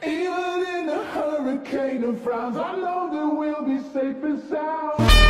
Even in a hurricane of frowns, I know that we'll be safe and sound.